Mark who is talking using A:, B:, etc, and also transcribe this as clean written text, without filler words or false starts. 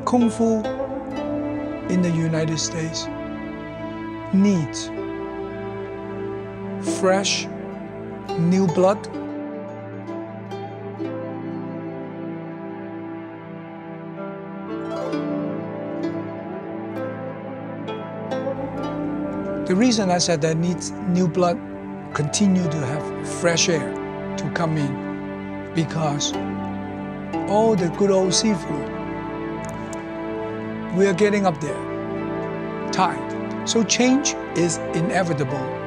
A: Kung Fu in the United States needs fresh, new blood. The reason I said that needs new blood, continue to have fresh air to come in, because all the good old seafood, we are getting up there, tired. So change is inevitable.